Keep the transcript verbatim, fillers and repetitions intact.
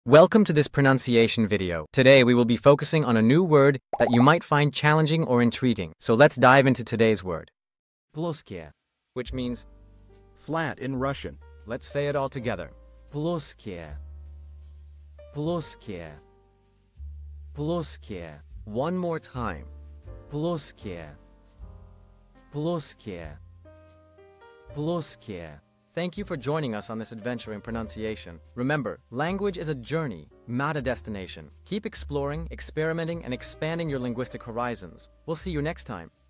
Welcome to this pronunciation video. Today we will be focusing on a new word that you might find challenging or intriguing. So let's dive into today's word. Ploskie, which means flat in Russian. Let's say it all together. Ploskie. Ploskie. Ploskie. One more time. Ploskie. Ploskie. Ploskie. Thank you for joining us on this adventure in pronunciation. Remember, language is a journey, not a destination. Keep exploring, experimenting, and expanding your linguistic horizons. We'll see you next time.